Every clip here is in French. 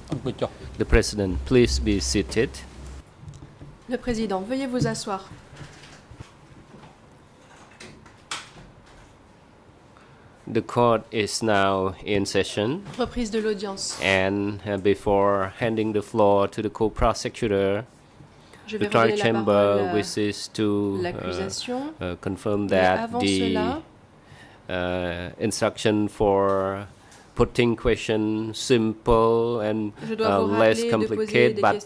The President, please be seated. Le Président, veuillez vous asseoir. The court is now in session. Reprise de l'audience. And before handing the floor to the co-prosecutor, the trial chamber wishes to confirm that the instruction for putting questions simple and less complicated, but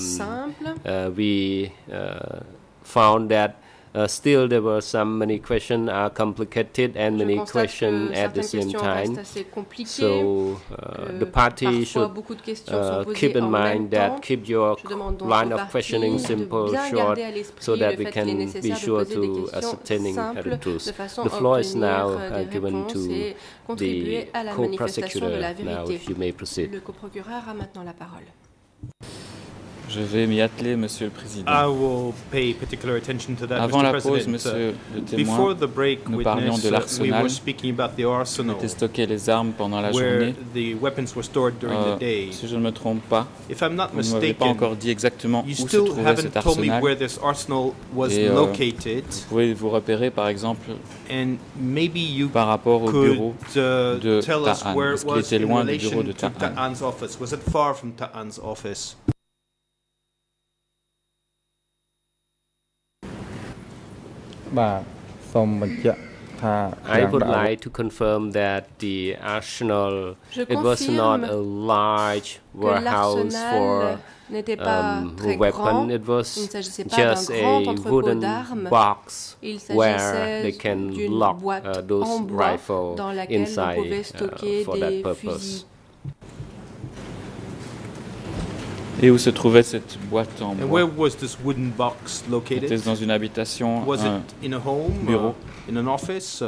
we found that still there were many questions are complicated and many questions at the same time. So the party should keep in mind that keep your line of questioning simple, short, so that we can be sure to ascertaining the truth. The floor is now given to the co-prosecutor. Now you may proceed. Le coprocureur a maintenant la parole. Je vais m'y atteler, Monsieur le Président. Avant la pause, Monsieur le témoin, nous parlions de l'arsenal où étaient stockées les armes pendant la journée. Si je ne me trompe pas, vous ne m'avez pas encore dit exactement où se trouvait cet arsenal. Et vous pouvez vous repérer, par exemple, par rapport au bureau de Ta'an. Est-ce qu'il était loin du bureau de Ta'an? I would like to confirm that the arsenal, it was not a large warehouse for weapon. It was just a wooden box where they can lock those rifles inside for that purpose. Et où se trouvait cette boîte en bois? Était-ce dans une habitation, un bureau? In an office?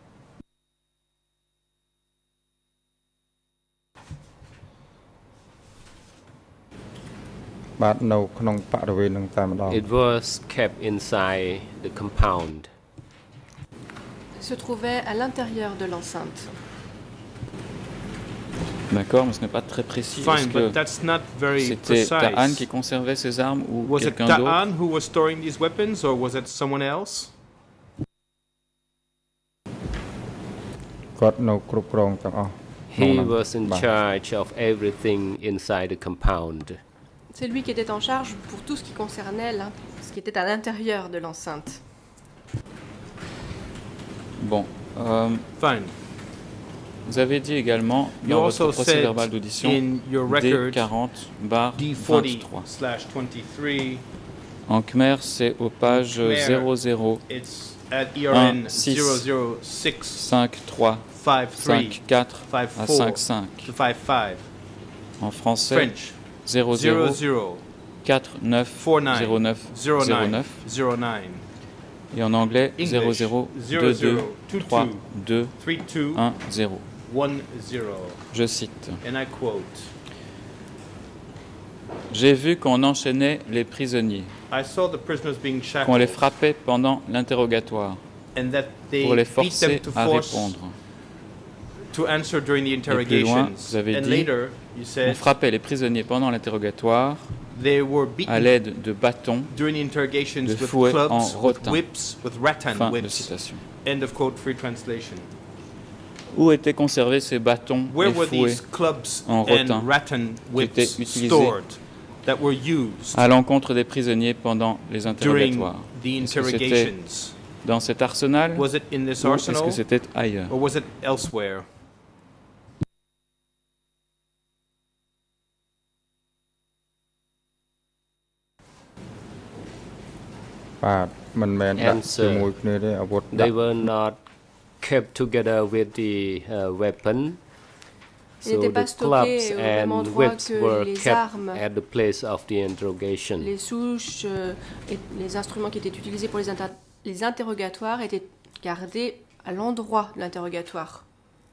It was kept inside the compound. Se trouvait à l'intérieur de l'enceinte. D'accord, mais ce n'est pas très précis. Est-ce que c'était Ta'an qui conservait ces armes ou quelqu'un d'autre? Was it Ta'an who was storing these weapons, or was it someone else? He was in charge of everything inside the compound. C'est lui qui était en charge pour tout ce qui concernait ce qui était à l'intérieur de l'enceinte. Bon. Fine. Vous avez dit également dans votre procès-verbal d'audition D40/23. En Khmer, c'est aux pages 00 1 6 5 3 5 4 à 5 5. En français, 00 4 9 09 09. Et en anglais, 00 22 3 2 1 0. Je cite. J'ai vu qu'on enchaînait les prisonniers, qu'on les frappait pendant l'interrogatoire pour les forcer à répondre. Et plus loin, vous avez dit, on frappait les prisonniers pendant l'interrogatoire à l'aide de bâtons, de fouets en rotin. Fin de citation. Où étaient conservés ces bâtons et fouets en rotin qui étaient utilisés à l'encontre des prisonniers pendant les interrogatoires? Est-ce que c'était dans cet arsenal ou est-ce que c'était ailleurs? Answer. They were not kept together with the weapon. So the clubs and whips were kept at the place of the interrogation. Les souches et les instruments qui étaient utilisés pour les interrogatoires étaient gardés à l'endroit de l'interrogatoire.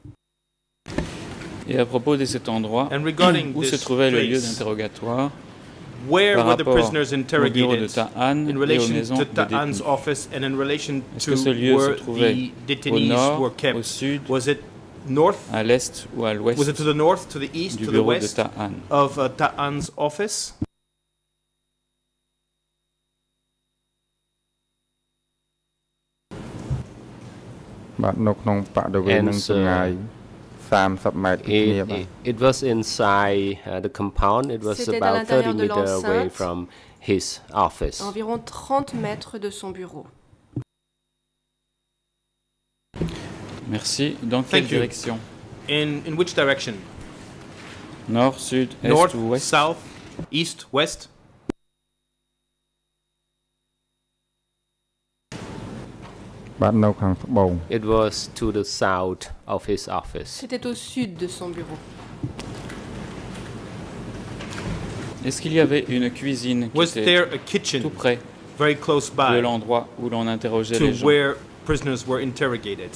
Et à propos de cet endroit, où se trouvait le lieu d'interrogatoire, Where par were the rapport prisoners au bureau de interrogated Ta'an in et aux relation maisons to de Ta'an's détenus? office and in relation Est-ce to que ce lieu se where trouvait the au detainees nord, were au kept? sud, Was it north? À l'est ou à l'ouest? Was it to the north, to the east, du to the bureau west de Ta'an? Of Ta'an's office? It was inside the compound. It was about 30 meters away from his office. Environ 30 mètres de son bureau. Merci. Dans quelle direction? In which direction? Nord, sud, est North, ou ouest? south, east, west? It was to the south of his office. C'était au sud de son bureau. Est-ce qu'il y avait une cuisine qui était tout près very close by de l'endroit où l'on interrogeait to les gens? Where prisoners were interrogated?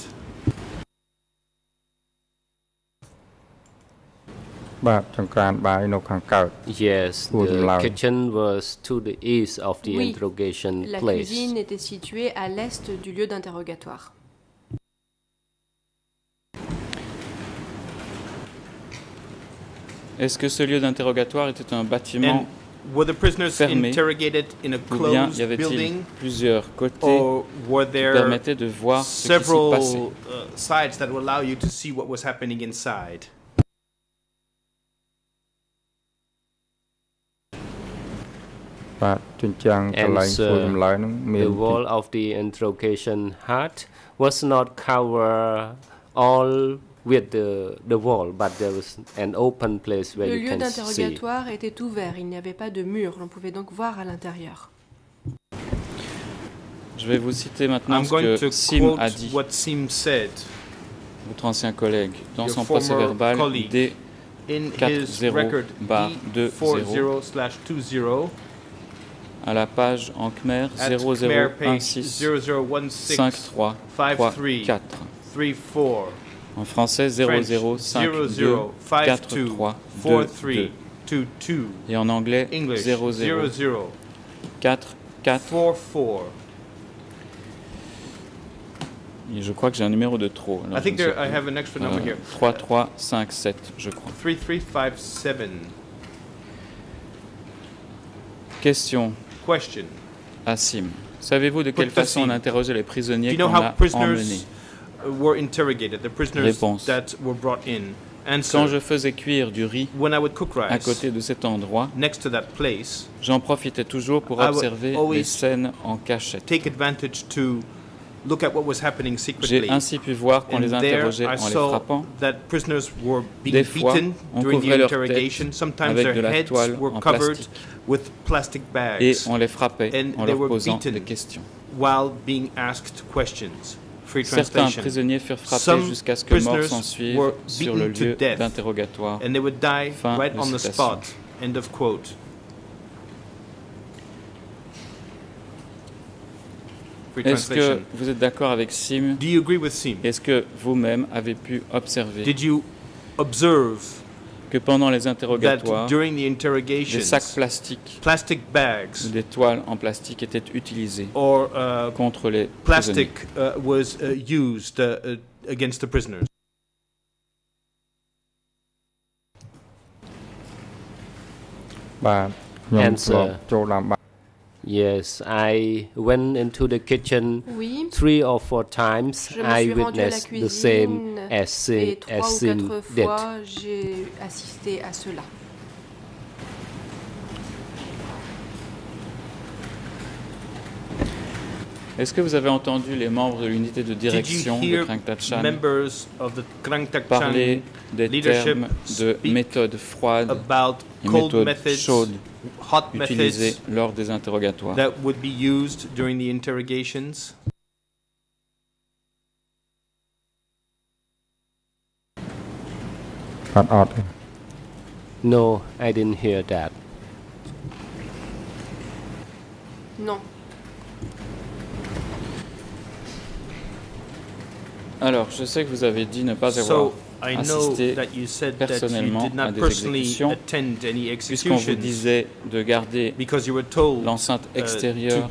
Yes, the kitchen was to the east of the interrogation la place. Cuisine était située à l'est du lieu d'interrogatoire. Est-ce que ce lieu d'interrogatoire était un bâtiment were the prisoners fermé, interrogated in a ou bien closed y avait-il building, plusieurs côtés or were qui there permettaient de voir ce qui s'y several passait? sides that would allow you to see what was happening inside? And the wall of the interrogation hut was not covered all with the wall, but there was an open place where you can see. Le lieu d'interrogatoire était ouvert, il n'y avait pas de mur, l'on pouvait donc voir à l'intérieur. Je vais vous citer maintenant ce que Sim a dit, votre ancien collègue, dans son procès-verbal D40-20 à la page en Khmer 00165334. En français 00524322 et en anglais 004444. Et je crois que j'ai un numéro de trop. I think I have an extra number here. 3357, je crois. 3357. Question. À Sim. Savez-vous de quelle façon on interrogeait les prisonniers qu'on a emmenés? Réponse. Quand je faisais cuire du riz à côté de cet endroit, j'en profitais toujours pour observer les scènes en cachette. J'ai ainsi pu voir qu'on les interrogeait en les frappant. Des fois, on couvrait leur tête avec de la toile en plastique et on les frappait en leur posant des questions. Certains prisonniers furent frappés jusqu'à ce que mort s'en suive sur le lieu d'interrogatoire. Fin de citation. Est-ce que vous êtes d'accord avec Sim? Est-ce que vous-même avez pu observer que pendant les interrogatoires, des sacs plastiques ou des toiles en plastique étaient utilisés contre les prisonniers? Answer. Yes, I went into the kitchen 3 or 4 times. I witnessed the same as Sim did. J'ai assisté à cela. Est-ce que vous avez entendu les membres de l'unité de direction de Krangtak Chan parler des termes de méthode froide et méthode chaude utilisées lors des interrogatoires? No, I didn't hear that. Non. Alors, je sais que vous avez dit ne pas avoir assisté personnellement à des exécutions, puisqu'on vous disait de garder l'enceinte extérieure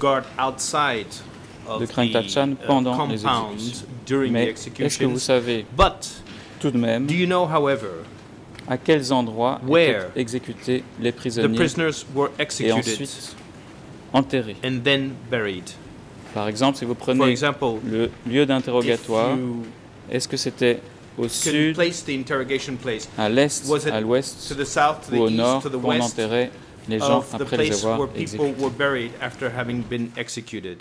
de Krangtak Chan pendant les exécutions. Mais est-ce que vous savez tout de même, do you know, however, à quels endroits étaient exécutés les prisonniers et ensuite enterrés? And then buried. Par exemple, si vous prenez le lieu d'interrogatoire, est-ce que c'était au sud, à l'est, à l'ouest ou au nord où on enterrait les gens après les avoir exécutés?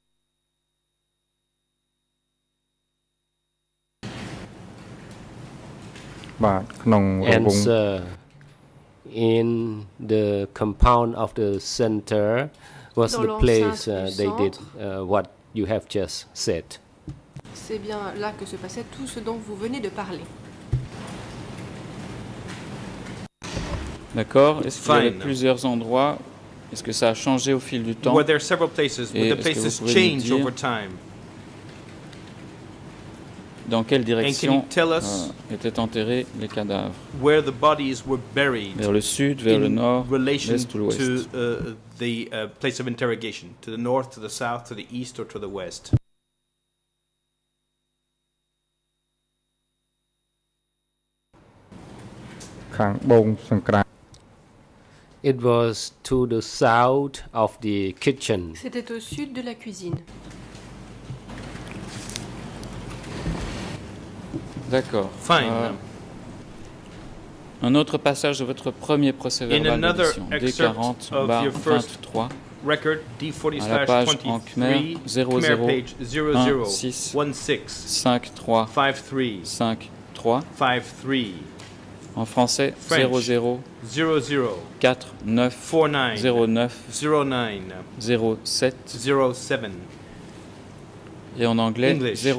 Answer. In the compound of the center was the place they did what you have just said. C'est bien là que se passait tout ce dont vous venez de parler. D'accord. Est-ce qu'il y avait plusieurs endroits? Est-ce que ça a changé au fil du temps? Were there several places? Would the places change over time? Dans quelle direction étaient enterrés les cadavres? Where the bodies were buried? Vers le sud, vers le nord, l'est ou l'ouest? To the place of interrogation, to the north, to the south, to the east, or to the west? It was to the south of the kitchen. C'était au sud de la cuisine. D'accord. Un autre passage de votre premier procès-verbal d'audition, D40/23, à la page en Khmer 00165353, en français 00490907, et en anglais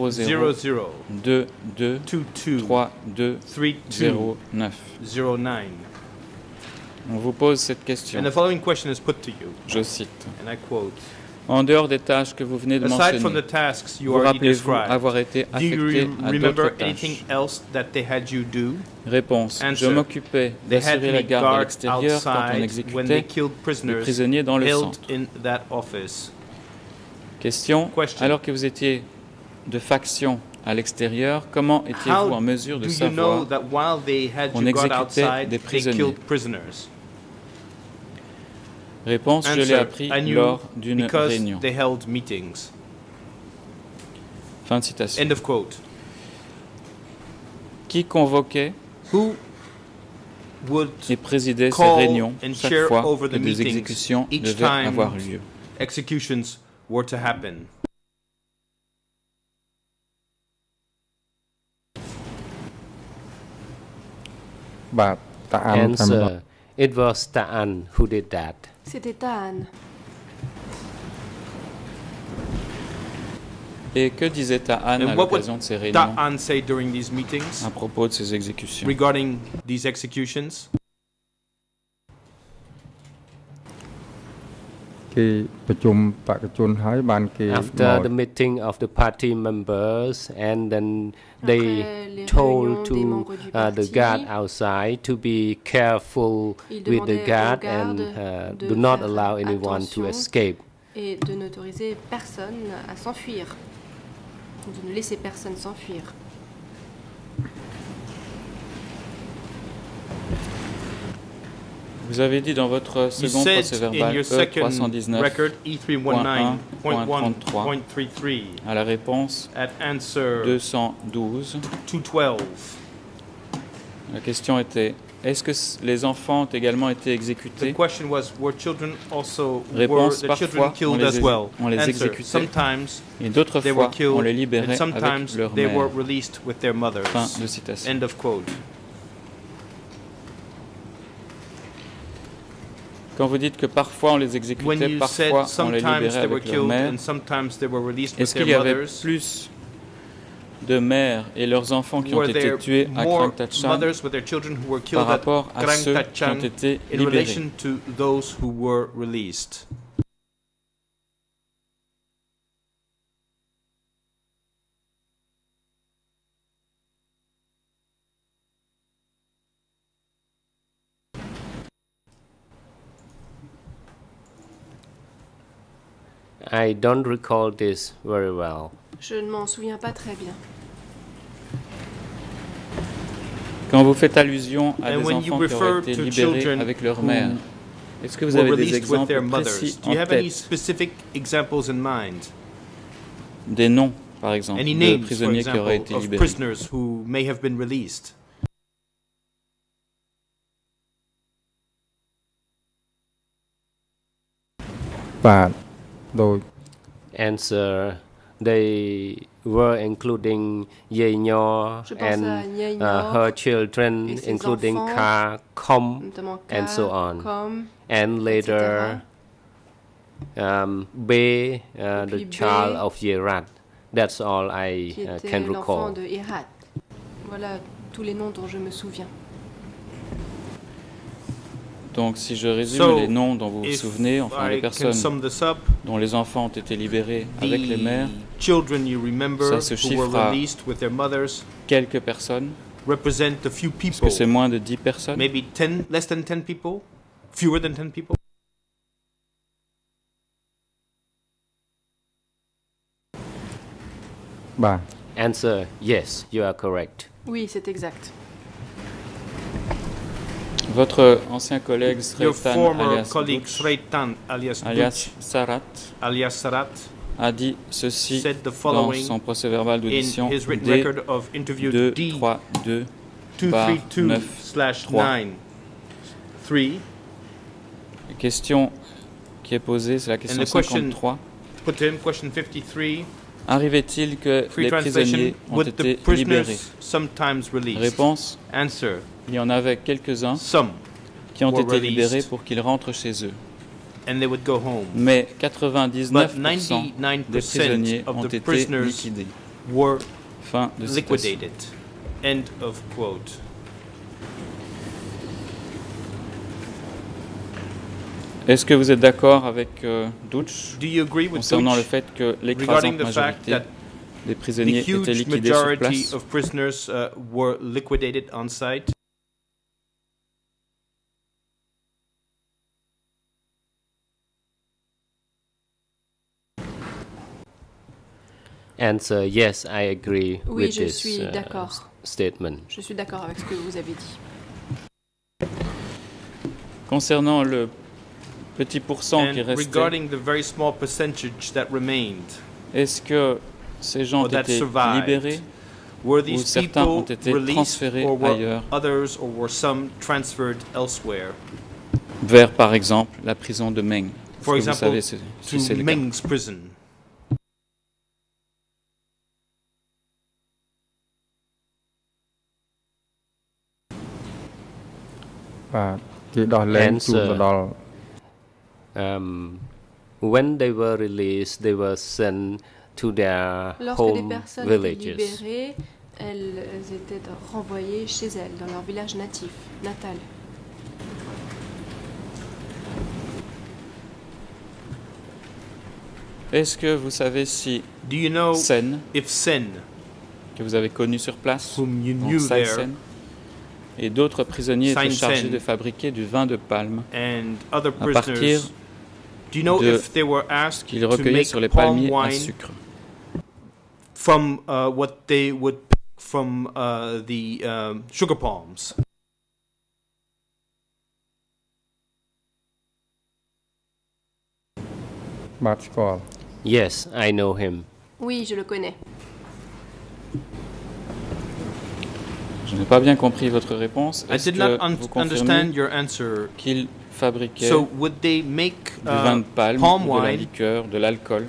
00223209. On vous pose cette question. Je cite. En dehors des tâches que vous venez de mentionner, vous rappelez-vous avoir été affecté à d'autres tâches? Réponse. Je m'occupais d'assurer la garde à l'extérieur quand on exécutait les prisonniers dans le centre. Question. Alors que vous étiez de faction à l'extérieur, comment étiez-vous en mesure de savoir qu'on exécutait des prisonniers? Réponse. Je l'ai appris lors d'une réunion. Fin de citation. End of quote. Qui convoquait et présidait ces réunions chaque fois que des exécutions devaient avoir lieu? Executions were to happen. Answer. It was Ta'an who did that. C'était Ta'an. Et que disait Ta'an à l'occasion de ces réunions à propos de ces exécutions? Regarding these executions? After the meeting of the party members, and then they told to the guard outside to be careful with the guard and do not allow anyone to escape. Et de n'autoriser personne à s'enfuir, de ne laisser personne s'enfuir. Vous avez dit dans votre second procès-verbal E319.1.33 à la réponse 212. La question était: est-ce que les enfants ont également été exécutés? Réponse: parfois on les exécutait et d'autres fois on les libérait avec leur mère. Fin de citation. End of quote. Quand vous dites que parfois on les exécutait, parfois on les libérait avec leur mère, est-ce qu'il y avait plus de mères et leurs enfants qui ont été tués à Krang Thach-Chang par rapport à ceux qui ont été libérés? I don't recall this very well. Je ne m'en souviens pas très bien. Quand vous faites allusion à des enfants qui auraient été libérés avec leur mère, est-ce que vous avez des exemples précis en tête? Des noms, par exemple, de prisonniers qui auraient été libérés. Answer. They were including Ye Nyo and her children, including Ka, Kom, and so on. And later, Be, the child of Yerat. That's all I can recall. Voilà tous les noms dont je me souviens. Donc, si je résume les noms dont vous vous souvenez, enfin les personnes dont les enfants ont été libérés avec les mères, ça se chiffre à quelques personnes. Est-ce que c'est moins de 10 personnes? Maybe 10, less than 10 people, fewer than 10 people. Answer, yes, you are correct. Oui, c'est exact. Votre ancien collègue Sreitan alias Sarat a dit ceci dans son procès-verbal d'audition D232/9-3. La question qui est posée, c'est la question 53. Arrivait-il que les prisonniers ont été libérés? Réponse: il y en avait quelques-uns qui ont été libérés pour qu'ils rentrent chez eux. Mais 99% des prisonniers ont été liquidés. Fin de citation. Est-ce que vous êtes d'accord avec Dutch concernant le fait que l'écrasante majorité des prisonniers étaient liquidés sur place? Answer, yes, I agree oui, with je this suis d'accord. Statement. Je suis d'accord avec ce que vous avez dit. Concernant le petit pourcent qui restait, est-ce que ces gens ont été libérés ou certains ont été transférés ailleurs, vers par exemple la prison de Meng? Est-ce que vous savez si c'est le cas? Answer. When they were released, they were sent to their home villages. Lorsque les personnes étaient libérées, elles étaient renvoyées chez elles, dans leur village natal. Est-ce que vous savez si Sen, que vous avez connu sur place, Sen, et d'autres prisonniers étaient chargés de fabriquer du vin de palme à partir de ce qu'ils recueillaient sur les palmiers à sucre? From what they would pick from the sugar palms. Yes, I know him. Oui, je le connais. Je n'ai pas bien compris votre réponse. Est-ce que vous confirmez qu'ils fabriquaient du vin de palme, de la liqueur, de l'alcool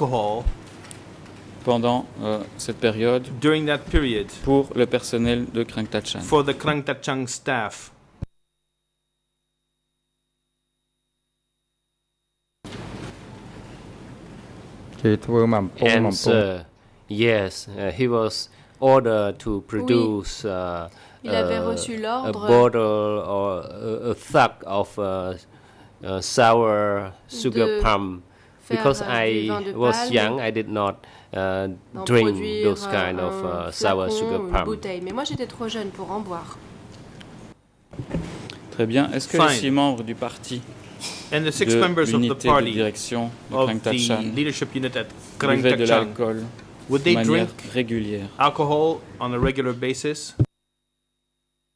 pendant cette période pour le personnel de Krang Tachan? For the Krang Tachang staff. Answer, yes, he was ordered to produce il avait reçu l'ordre, a bottle or a thug of sour sugar palm. Because I was young, I did not drink those kind of sour sugar palm. Mais moi j'étais trop jeune pour en boire. Très bien. Est-ce que les 6 membres du parti de l'unité de direction de Krang Tachan buvaient de l'alcool de manière régulière? Alcohol on a regular basis?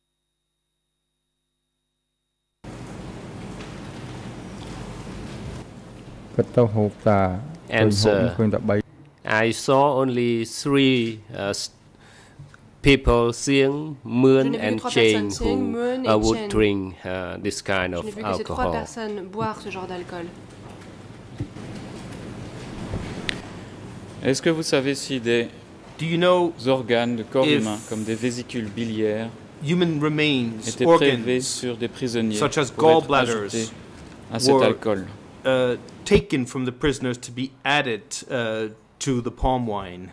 answer. I saw only 3 people seeing Moon and Cheng who would drink this kind of alcohol. Je n'ai vu que ces 3 personnes boire ce genre d'alcool. Est-ce que vous savez si des organes de corps humain, comme des vésicules biliaires, étaient prélevés sur des prisonniers such as pour être ajoutés à cet alcool? Taken from the prisoners to be added to the palm wine.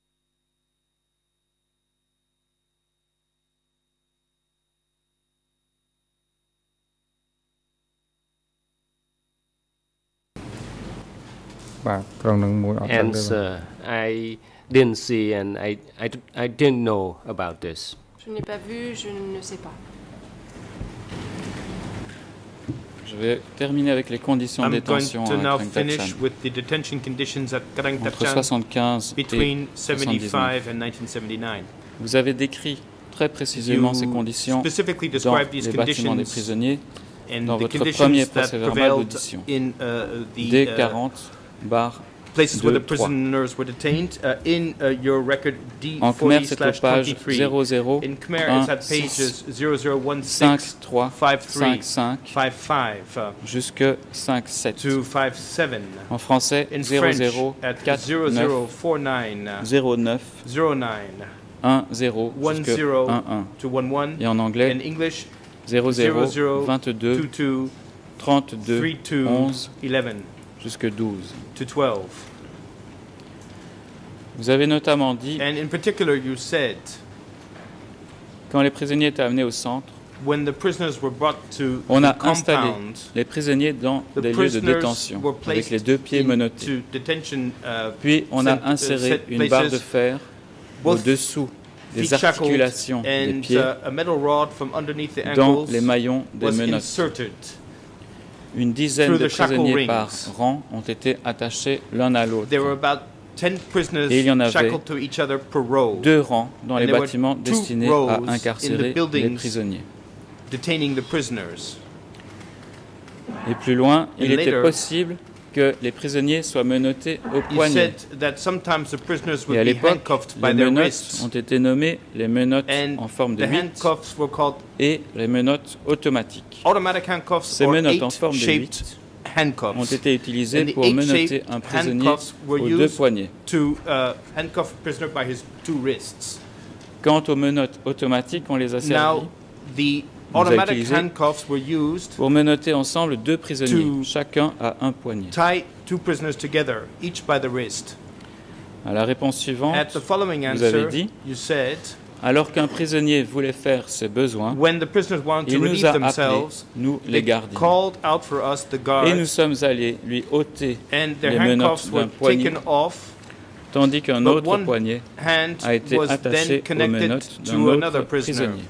Answer, I didn't see and I didn't know about this. Je n'ai pas vu, je ne sais pas. Je vais terminer avec les conditions de détention à Krang Thapchan. Entre 75 et 79. Vous avez décrit très précisément ces conditions dans les bâtiments des prisonniers dans votre premier procès-verbal d'audition. D40 places where the prisoners were detained. In your record D40/23. In Khmer, it's at pages 0016, 5355 jusque 57 to 57. En français, in French, at 0049 09 10 jusque 11 to 11. Et en anglais, in English, 00 22 32 32 11 11 jusque 12. To 12. Vous avez notamment dit, and in particular, you said, quand les prisonniers étaient amenés au centre, when the prisoners were brought to on a the installé compound, les prisonniers dans des lieux de détention avec les 2 pieds menottés. Puis on a inséré une barre de fer au-dessous des articulations des pieds dans les maillons des menottes. Une dizaine de prisonniers par rang ont été attachés l'un à l'autre. Et il y en avait 2 rangs dans les bâtiments destinés à incarcérer les prisonniers. Et plus loin, il était possible que les prisonniers soient menottés au poignet. Et à l'époque, les menottes ont été nommées les menottes en forme de 8 et les menottes automatiques. Ces menottes en forme de 8 ont été utilisées pour menotter un prisonnier aux 2 poignets. Quant aux menottes automatiques, on les a servies. Automatic handcuffs were used pour menotter ensemble 2 prisonniers, chacun à un poignet. Tie 2 prisoners together, each by the wrist. À la réponse suivante, At the following vous answer, avez dit, you said, alors qu'un prisonnier voulait faire ses besoins, when the prisoners wanted il to nous relieve a appelés, themselves, nous les gardiens. called out for us the guards, Et nous sommes allés lui ôter and les their menottes handcuffs d'un were poignet, taken off, tandis qu'un but autre one poignet hand a été was attaché then aux connected menottes d'un to another autre prisoner. prisonnier.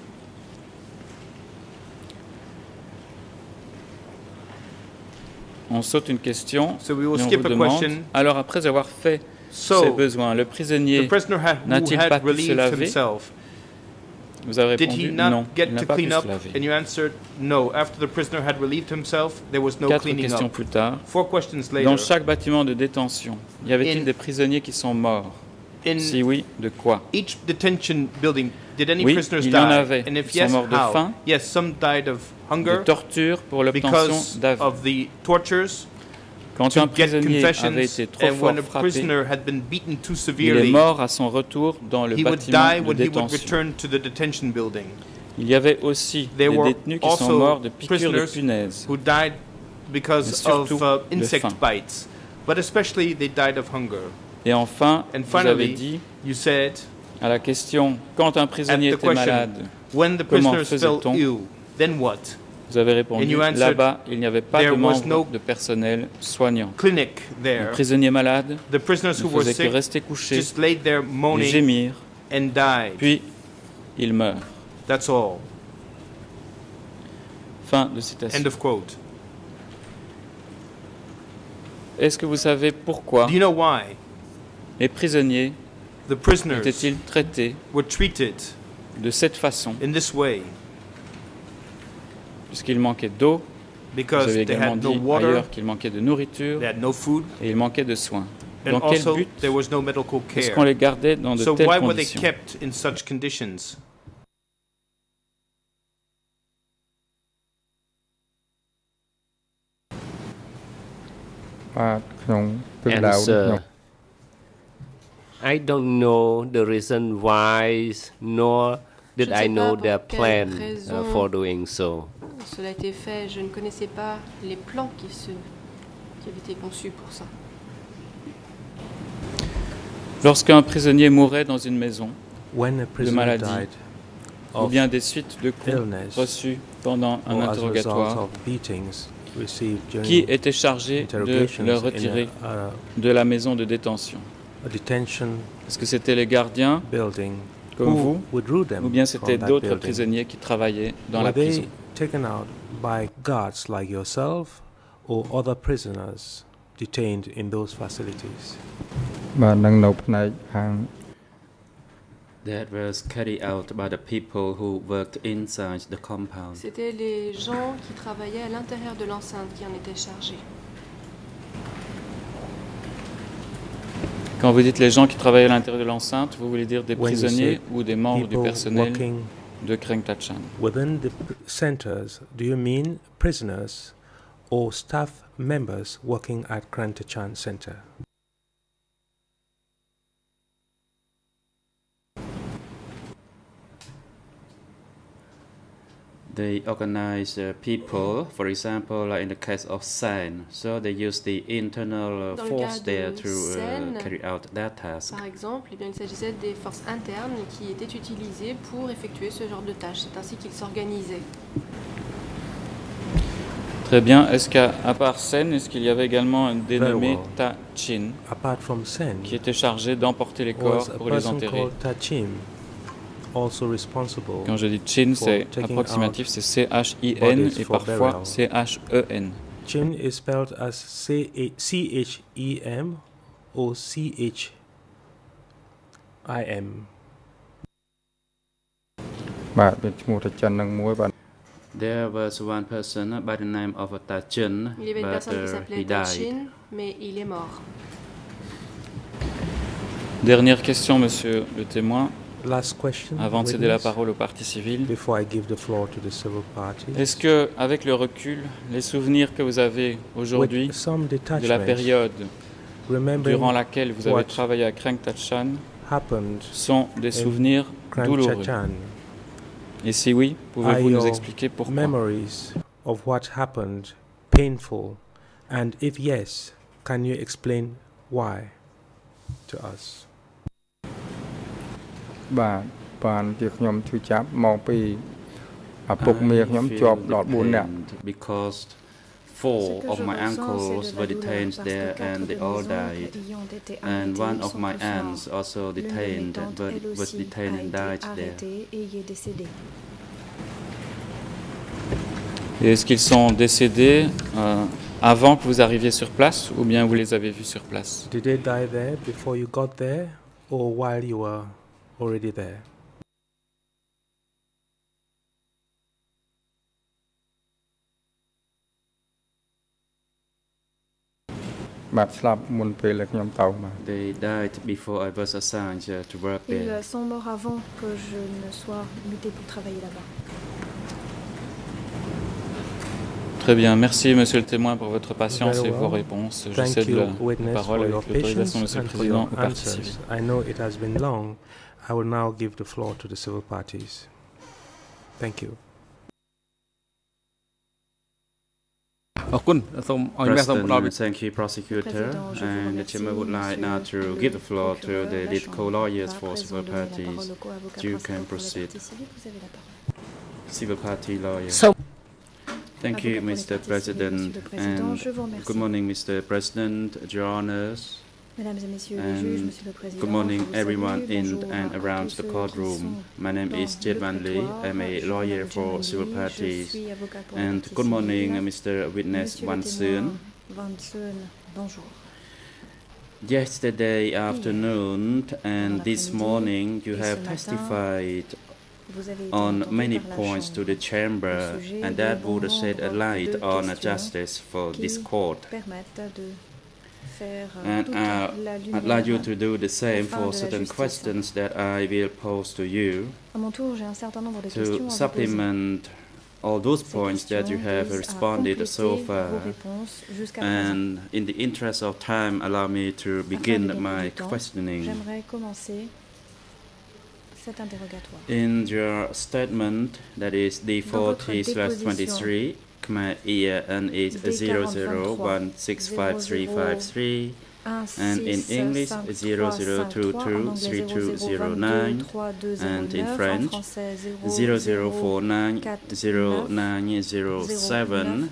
On saute une question So we will et on skip vous a demande, question. alors après avoir fait ses So, besoins, le the prisonnier prisoner who n'a-t-il pas had pu se relieved laver? himself, Vous avez did he répondu not non, get il n'a to pas pu clean up? se laver. And you answered no. After the prisoner had relieved himself, there was no 4 cleaning questions up. plus tard, 4 questions later. dans chaque bâtiment de détention, y avait-il In- des prisonniers qui sont morts? In Si oui, de quoi? each detention building, did any Oui, prisoners il die? y en avait. And if Ils sont yes, morts de how? faim, Yes, some died of De hunger torture pour l'obtention because d'aveux. of the tortures Quand to un get prisonnier confessions, avait été trop and fort when a frappé, prisoner had been beaten too il est severely, mort à son retour dans le he would bâtiment die de when he would détention. return to the detention building. Il y avait aussi There des were détenus qui sont also morts de piqûres de prisoners punaises. who died Mais because of surtout de insect faim. bites, but especially they died of hunger. Et enfin, And vous avez finally, dit you said, à la question quand un at prisonnier the était question, malade, when the comment prisoners fell faisait-on? ill, then what? vous avez And répondu you answered, là-bas, il n'y avait pas de there was membres no de personnel soignant. Clinic Un there. prisonnier malade The prisoners ne who were faisait que sick rester couché just laid there et moaning gémir, and died. puis il meurt. That's all. Fin de citation. End of quote. Est-ce que vous savez pourquoi Do you know why les prisonniers the prisoners étaient-ils traités were treated de cette façon? in this way? Puisqu'il manquait d'eau, Because avez they également had no dit water, ailleurs qu'il manquait de nourriture they had no food, et il manquait de soins. and Dans quel also but there was no medical est-ce care. qu'on les gardait dans de So telles why were they conditions? kept in such conditions? Answer. I don't know the reason why, nor did I know their plan for doing so. Cela a été fait. Je ne connaissais pas les plans qui avaient été conçus pour ça. Lorsqu'un prisonnier mourait dans une maison de maladie ou bien des suites de coups reçus pendant un interrogatoire, qui était chargé de le retirer de la maison de détention? Est-ce que c'était les gardiens comme vous ou bien c'était d'autres prisonniers qui travaillaient dans la prison? Taken out by guards like yourself or other prisoners detained in those facilities? That was carried out by the people who worked inside the compound. C'était les gens qui travaillaient à l'intérieur de l'enceinte qui en étaient chargés. Quand vous dites les gens qui travaillaient à l'intérieur de l'enceinte, vous voulez dire des prisonniers ou des membres du personnel de Kreng Tachan? Within the centers, do you mean prisoners or staff members working at Kreng Tachan Center? They organize people, for example, like in the case of Sen, so they use the internal force there to carry out their task. Par exemple, eh bien, il s'agissait des forces internes qui étaient utilisées pour effectuer ce genre de tâches. C'est ainsi qu'ils s'organisaient. Très bien. Est-ce qu'à part Sen, est-ce qu'il y avait également un dénommé Ta Chin qui était chargé d'emporter les corps pour les enterrer? Quand je dis Chin, c'est approximatif, c'est C-H-I-N et parfois C-H-E-N. Chin is spelled as C-H-E-M or C-H-I-M. There was one person by the name of Tachin, il y avait une personne qui but s'appelait he Tachin, died. mais il est mort. Dernière question, monsieur le témoin. Last question, avant de céder la parole aux parties civiles. Est-ce que, avec le recul, les souvenirs que vous avez aujourd'hui de la période durant laquelle vous avez travaillé à Kreng Tachan sont des souvenirs douloureux? Et si oui, pouvez-vous nous expliquer pourquoi? Memories of what happened painful, and if yes, can you explain why to us? Because 4 of my uncles were detained there and they all died, and one of my aunts also detained but was detained and died there. Et est-ce qu'ils sont décédés avant que vous arriviez sur place ou bien vous les avez vus sur place? Did they die there before you got there or while you were already there? They died before I was assigned to work there. Ils sont morts avant que je ne sois muté pour travailler là-bas. Très bien, merci Monsieur le témoin pour votre patience et vos réponses. Je cède la parole avec l'autorisation de Monsieur le Président aux parties civiles. I know it has been long. I will now give the floor to the civil parties. Thank you. President, thank you, prosecutor. And the chamber would like now to give the floor to the lead co-lawyers for civil parties. You can proceed. Civil party lawyer. Thank you, Mr. President, and good morning, Mr. President, Your Honors, and good morning, everyone in and around the courtroom. My name is Jiet Van Lee. I'm a lawyer for civil parties. And good morning, Mr. Witness Van Seun. Yesterday afternoon and this morning, you have testified on many points to the chamber, and that would shed a light on justice for this court. And I'd like you to do the same for certain questions that I will pose to you to supplement all those points that you have responded so far. And in the interest of time, allow me to begin my questioning. In your statement, that is D40/23, EN is 00165353, and in English 00223209, and in French 00490907.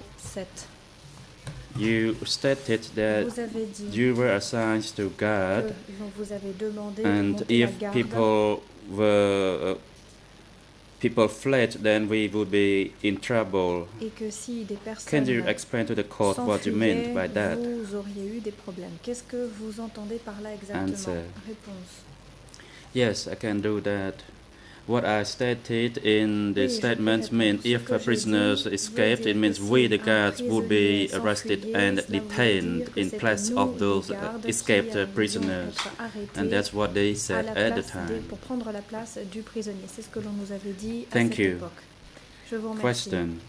You stated that you were assigned to guard, and if people fled, then we would be in trouble. Can you explain to the court what you meant by that? Answer. Yes, I can do that. What I stated in the statement means if prisoners escaped, it means we, the guards, would be arrested and detained in place of those escaped prisoners. And that's what they said at the time. Thank you. Question.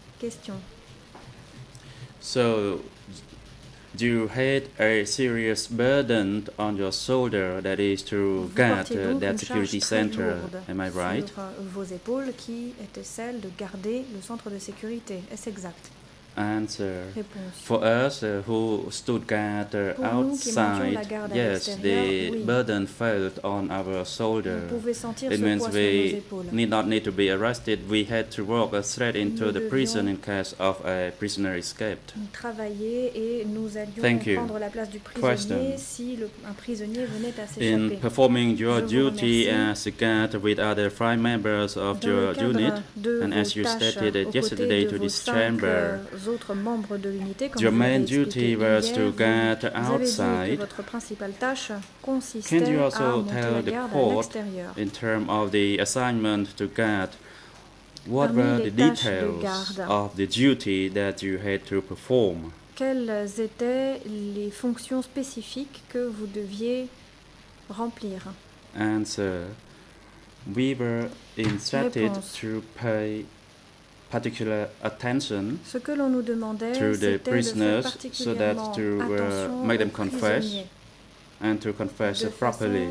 So, you had a serious burden on your shoulder, that is to guard that security center. Am I right? Answer. For us who stood guard outside, yes, the burden fell on our shoulder. It means we need to be arrested. We had to walk straight into the prison in case of a prisoner escaped. Thank you. Question. In performing your duty as a guard with other 5 members of your unit, and as you stated yesterday to this chamber, your main duty was to guard outside. Can you also tell the court, in terms of the assignment to guard, what were the details of the duty that you had to perform? Quelles étaient les fonctions spécifiques que vous deviez remplir? Answer. We were instructed to pay particular attention Ce que l'on nous demandait, to the prisoners so that to make them confess and to confess properly.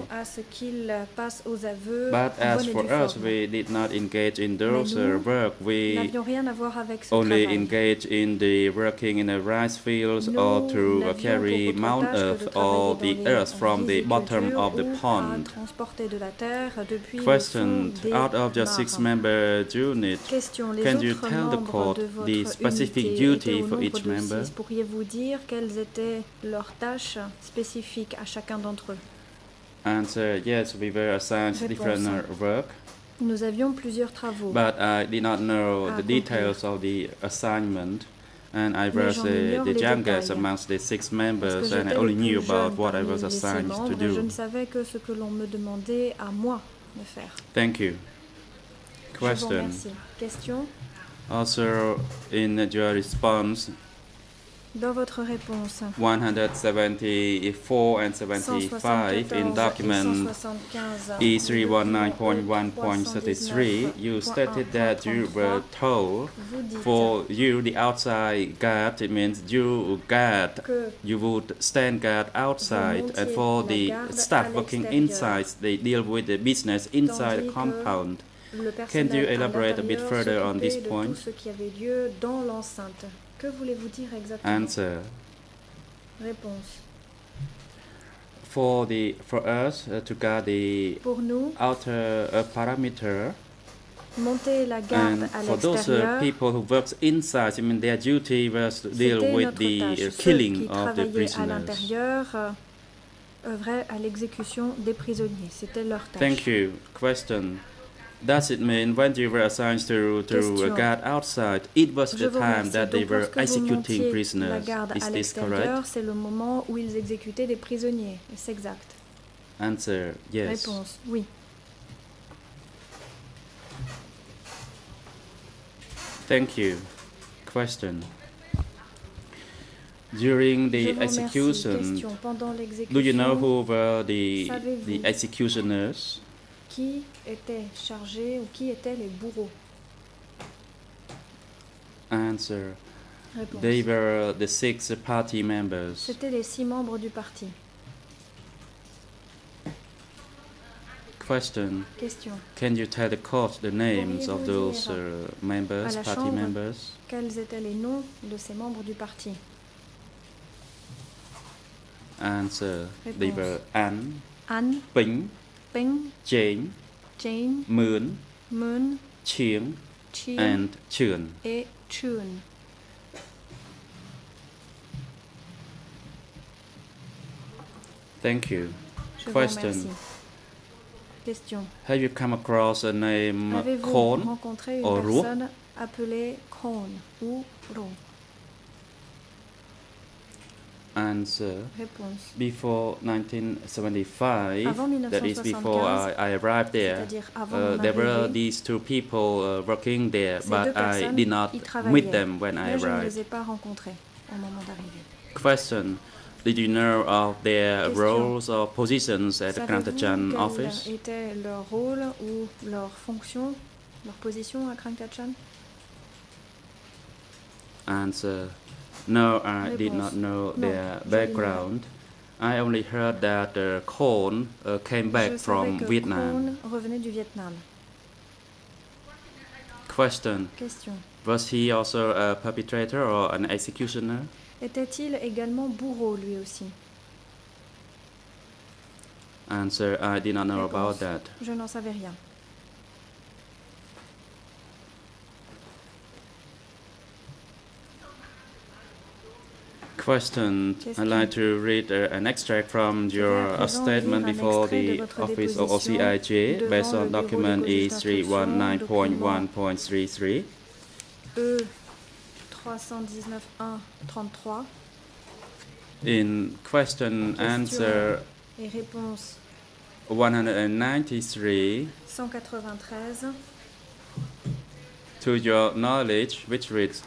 But as for us, we did not engage in those work. We only engaged in the working in the rice fields or to carry Mount Earth or the earth from the bottom of the pond. Question: out of your 6-member unit, can you tell the court the specific duty for each member? Pourriez-vous dire quelles étaient leurs tâches spécifiques à chacun d'entre eux? Answer: yes, we were assigned different work. Nous avions plusieurs travaux. But I did not know the details of the assignment, and I was the youngest amongst the 6 members, and I only knew about what I was assigned to do. Je ne savais que ce que l'on me demandait à moi de faire. Thank you. Question. Question. Also, in your response, dans votre réponse, 174 and 75 in document E319.1.33, you stated that you were told for you, the outside guard, it means you would stand guard outside, and for the staff working inside, they deal with the business inside the compound. Can you elaborate a bit further on this point? Que voulez-vous dire exactement? Answer. Réponse. For us to guard the outer perimeter, monter la garde à for those people who work inside, I mean their duty was to deal with the killing of the prisoners. Œuvraient à l'exécution des prisonniers. C'était leur tâche. Thank you. Question. Does it mean when you were assigned to guard outside, it was the time that they were executing prisoners? Is this correct? C'est le moment où ils exécutaient des prisonniers. C'est exact. Answer: yes. Réponse: oui. Thank you. Question. During the execution, do you know who were the executioners? Qui était chargé ou qui étaient les bourreaux? Answer. Réponse. They were the 6 party members. C'étaient les 6 membres du parti. Question. Can you tell the court the names of those members, party members? Quels étaient les noms de ces membres du parti? Answer. They were An, Ping, Jane, Moon, Chiang, and Chun. Et Chun. Thank you. Question. Have you come across a name Khon rencontré une personne appelée Khon ou Ro? Answer. Réponse. Before 1975, that is before I arrived there, there were these 2 people working there, but I did not meet them when I arrived. Je ne les ai pas rencontrés au moment d'arriver. Question. Did you know of their roles or positions at the Krangtachan office? Quel était leur rôle ou leur fonction, leur position à Krangtachan? Answer. No, I did not know their background. I only heard that Khon came back from Vietnam. Khon revenait du Vietnam. Question. Was he also a perpetrator or an executioner? Était-il également bourreau lui aussi? Answer. I did not know about that. Je n'en savais rien. Question. I'd like to read an extract from your statement before the office of OCIJ based on document E319.1.33. E319.1.33. In question answer 193, to your knowledge, which reads,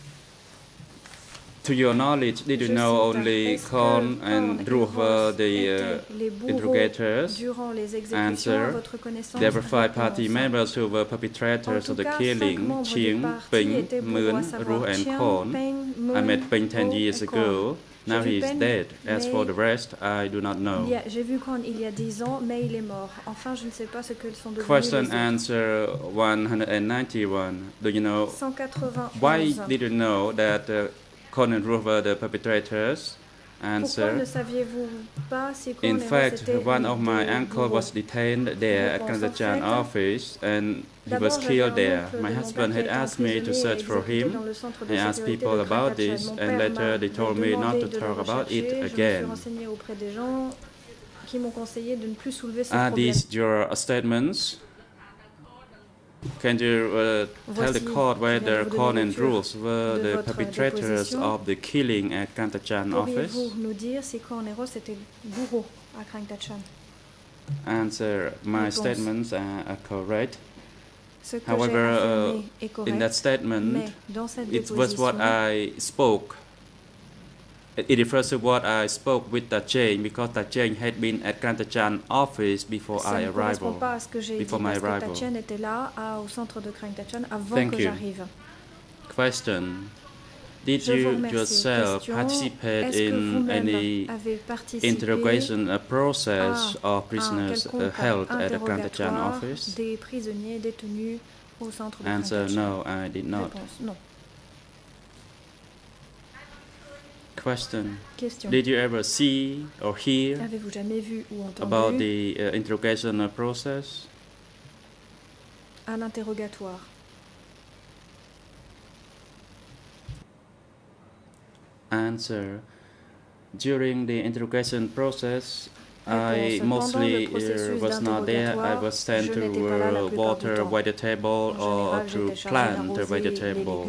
to your knowledge, did you know only Khon and Ru were the interrogators? Answer. There were 5 party members who were perpetrators of the killing: Chiang, Ping, Moon, Ru, and Khon. I met Ping 10 years ago. Now he is dead. As for the rest, I do not know. J'ai vu Khon il y a 10 ans, mais il est mort. Enfin, je ne sais pas ce qu'ils sont devenus. Question answer 191. Do you know 191. Why did you know that Khon and Ru were the perpetrators? Answer. In fact, one of my uncles was detained there at Krangtachan office and he was killed there. My husband had asked me to search for him. I asked people about this and later they told me not to talk about it again. Are these your statements? Can you tell the court whether Khon and Ru were the perpetrators of the killing at Krangtachan office? Answer. My statements are correct. However, in that statement, it was what I spoke. It refers to what I spoke with Tacheng because Tacheng had been at Krangtachan office before I arrival. Before my arrival. Thank you. Question. Did you yourself participate in any interrogation process of prisoners held at the Krangtachan office? Answer. No, I did not. Question. Did you ever see or hear about the interrogation process? Un interrogatoire. Answer. During the interrogation process, I mostly was not there. I was sent to water vegetable or to plant vegetable.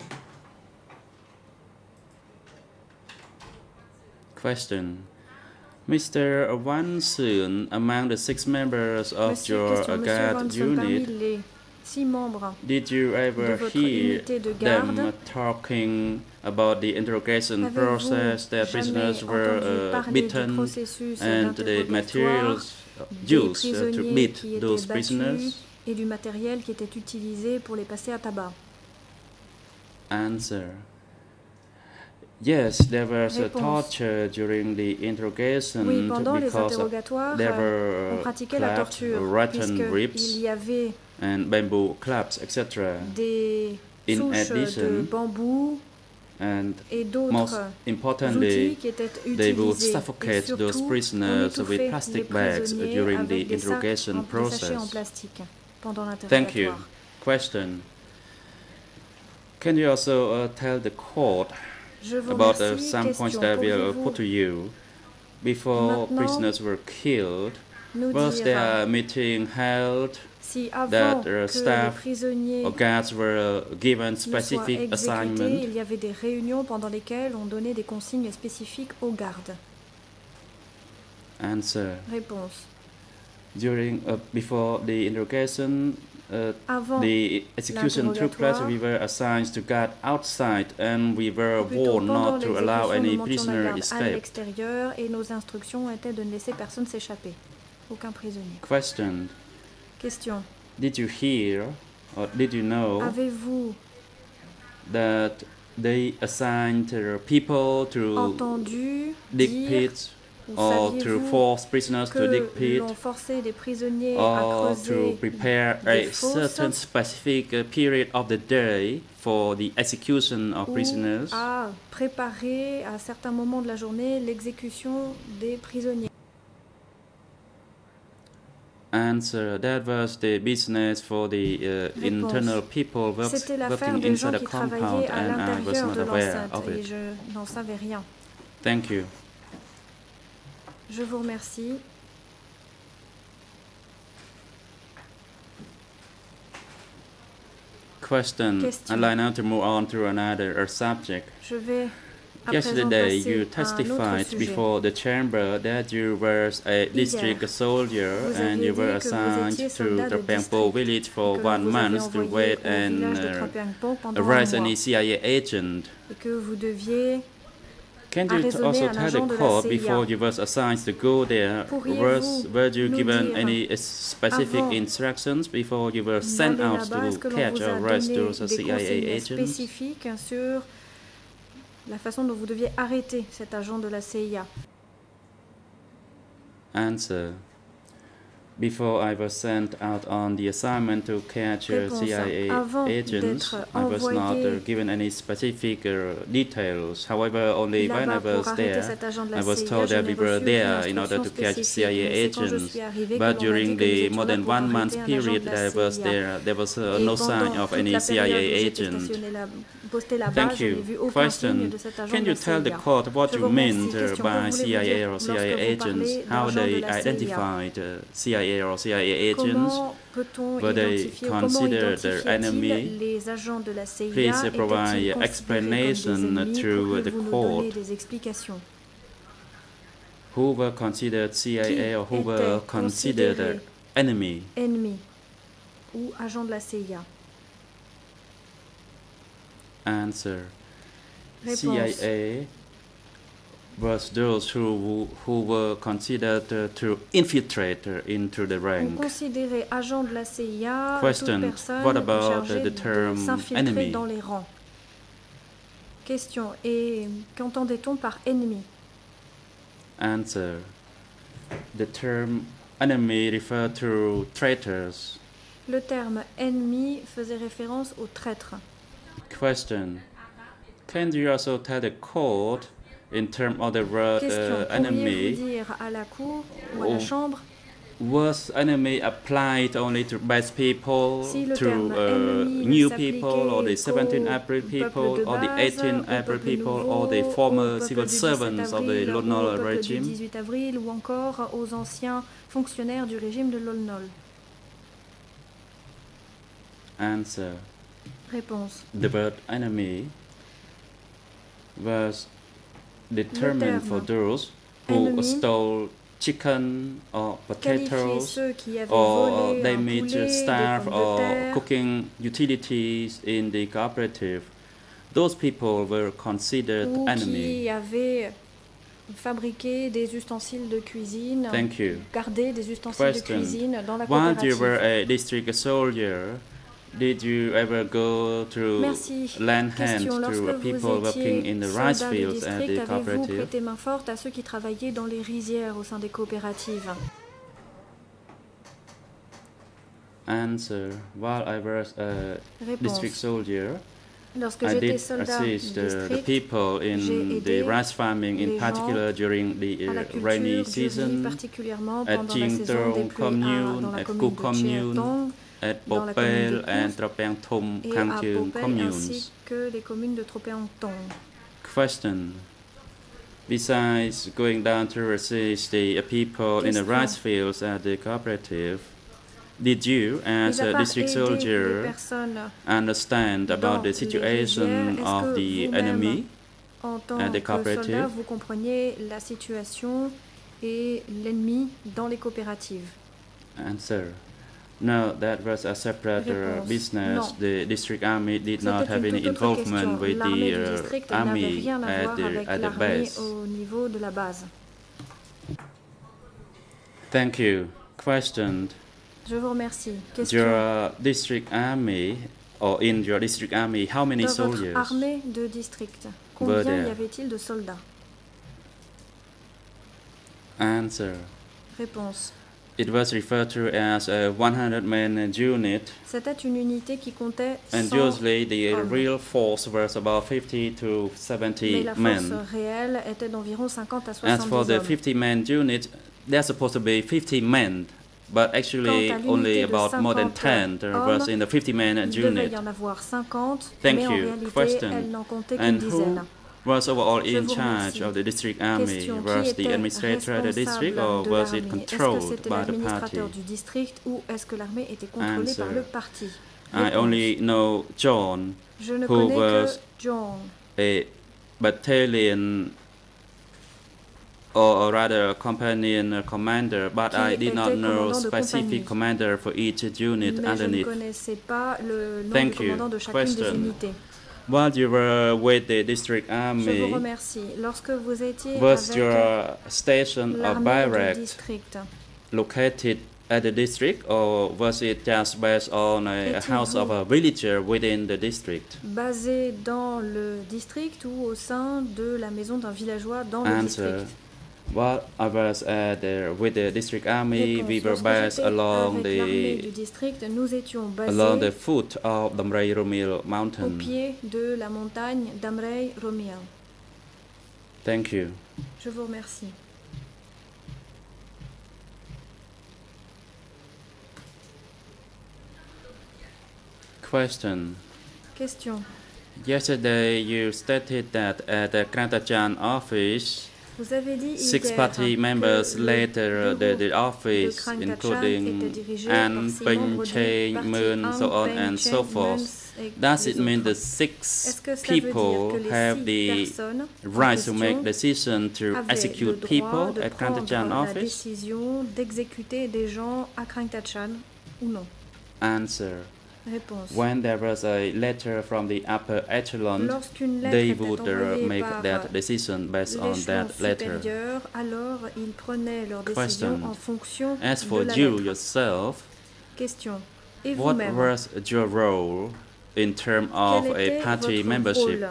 Question. Mr. Wansun, among the 6 members of your guard unit, did you ever hear them talking about the interrogation process, that prisoners were beaten, and the materials used to beat those prisoners? Et du matériel qui était utilisé pour les passer à tabac? Answer. Yes, there was a torture during the interrogation because there were clapped, rotten ribs and bamboo clubs, etc. In addition, and most importantly, they would suffocate those prisoners with plastic bags during the interrogation process. Thank you. Question. Can you also tell the court about some points that will put to you? Before prisoners were killed, was there a meeting held that staff or guards were given specific assignments? Il y avait des réunions pendant lesquelles on donnait des consignes spécifiques aux gardes. Answer. Réponse. During before the interrogation, the execution took place. We were assigned to guard outside, and we were warned not to allow any prisoner escape. Et nos instructions étaient de ne laisser personne s'échapper, aucun prisonnier. Question. Question. Did you hear or did you know that they assigned people to dig pits? Or to force prisoners to dig pit, or to prepare a certain specific period of the day for the execution of prisoners? À préparer à certains moments de la journée l'exécution des prisonniers. Answer. That was the business for the internal people working inside the compound, and I was not aware of it. Je n'en savais rien. Thank you. Je vous remercie. Question. I'd like now to move on to another subject. Je vais Yesterday, you testified before the chamber that you were a district soldier and you were assigned to Trapangpo village for 1 month to wait and arrest any CIA agent. Can you also tell the court before you were assigned to go there, were you given any specific instructions before you were sent out to catch or arrest those CIA agents? La façon dont vous deviez arrêter cet agent de la CIA. Answer. Before I was sent out on the assignment to catch CIA agents, I was not given any specific details. However, only when I was there, I was told that we were there in order to catch CIA agents. But during the more than 1 month period that I was there was no sign of any CIA agent. Thank you. Question. Can you tell the court what you meant by CIA or CIA agents? How they identified CIA or CIA agents? Were they considered their enemy? Please provide explanation to the court. Who were considered CIA or who were considered enemy? Ennemi ou agent de la CIA. Answer. CIA was those who were considered to infiltrate into the rank. Considéré agent de la CIA. Question. What about the term enemy? Dans les rangs. Question. Et qu'entendait-on par ennemi? Answer. The term enemy referred to traitors. Le terme ennemi faisait référence aux traîtres. Question. Can you also tell the court in terms of the word enemy? Dire à la cour ou à la chambre? Was enemy applied only to bad people, to new people, or the 17th April people, or the 18th April people, or the former civil servants of the Lon Nol regime? 18 avril ou encore aux anciens fonctionnaires du régime de Lon Nol. Answer. Réponse. The word enemy was determined for those who stole chicken or potatoes or damaged staff or cooking utilities in the cooperative. Those people were considered enemy. Qui avaient fabriqué des ustensiles de cuisine, gardé des ustensiles de cuisine dans la coopérative. While you were a district soldier, did you ever go to lend hands to people working in the rice fields at the cooperative? Avez-vous prêté main forte à ceux qui travaillaient dans les rizières au sein des coopératives? Answer. While I was a district soldier, I did assist the people in the rice farming, in particular during the rainy season, at Jingtong Commune, at Ku Commune, at Popel and Tropang Thom Kangcheung communes. Question. Besides going down to assist the people in the rice fields at the cooperative, did you, as a district soldier, understand about the situation of the enemy at the cooperative? Vous compreniez la situation et l'ennemi dans les coopératives? Answer. No, that was a separate business. The district army did not have any involvement with the army at the base. Au niveau de la base. Thank you. Question. Je vous remercie. Question. Your district army, or in your district army, how many soldiers? Dans votre armée de district, combien y avait-il de soldats? Answer. Réponse. It was referred to as a 100-man unit. C'était une unité qui comptait 100 and usually the real force was about 50 to 70 men. Mais la force réelle était d'environ 50 à 70 As for the 50-man unit, there's supposed to be 50 men, but actually only about more than 10 was in the 50-man unit. Il devait y en avoir 50, Thank mais en you. réalité, Question. elle n'en comptait qu'une dizaine. Was overall in charge of the district army? Was the administrator of the district, or was it controlled by the party? Du district, ou est-ce que l'armée était contrôlée par le parti? I only know John, who was a battalion, or rather companion commander, but I did not know specific commander for each unit underneath. Thank you. Question. While you were with the district army, was your station or barrack located at the district, or was it just based on a house of a villager within the district? Basé dans le district ou au sein de la maison d'un villageois dans le district? While I was with the district army, we were based along the foot of the Damrei Romil mountain. Au pied de la montagne Damrei Romil. Thank you. Je vous remercie. Question. Yesterday you stated that at the Krang Tachan office, vous avez dit 6 party members later the office, including An Ping Cheng Moon, so on and so forth. Does it mean the 6 people have the right to make decision to execute people at Krang Tachan office? D'exécuter des gens à Krang Tachan ou non? Answer. Réponse. When there was a letter from the upper echelon, they would make that decision based on that letter. Alors ils prenaient leur décision en fonction As for de la you lettre. yourself, Question. Et what vous-même? was your role in terms of a party membership?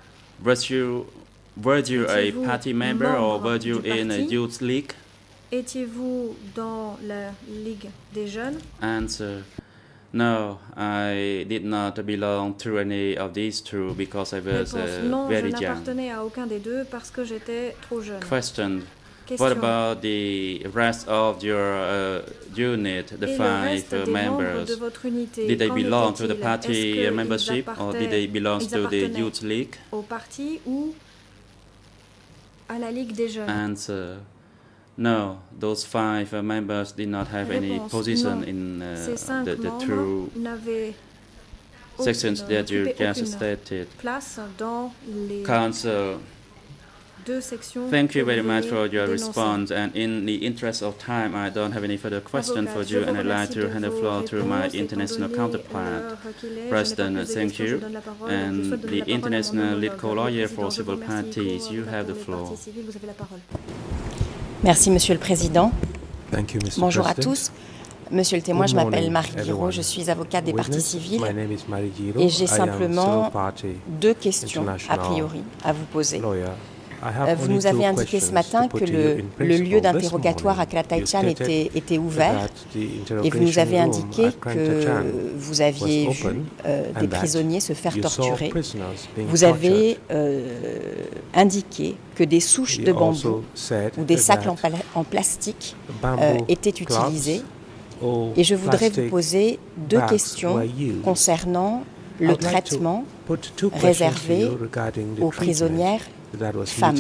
Were you a party member or were you in a youth league? Étiez-vous dans la Ligue des jeunes? Answer. No, I did not belong to any of these two because I was non, very je young. n'appartenais à aucun des deux parce que j'étais trop jeune. Question. What about the rest of your unit, the 5 members? De votre unité, did they belong to the party membership or did they belong to the youth league? Au parti ou à la Ligue des jeunes? Answer. No, those 5 members did not have any position in the two sections that you just stated. Place dans les Council Thank you very much for your response. And in the interest of time, I don't have any further questions for you, and I'd like to hand the floor to my international counterpart. President, thank you. And the international lead co-lawyer for civil parties, you have the floor. Merci, Monsieur le Président. Thank you, Mr. Bonjour President. à tous. Monsieur le témoin, je m'appelle Marie Guiraud, je suis avocate des parties civiles et j'ai simplement deux questions a priori à vous poser. Vous nous avez indiqué ce matin que le lieu d'interrogatoire à Krataychan était ouvert et vous nous avez indiqué que vous aviez vu des prisonniers se faire torturer. Vous avez indiqué que des souches de bambou ou des sacs en plastique étaient utilisés. Et je voudrais vous poser deux questions concernant le traitement réservé aux prisonnières femmes.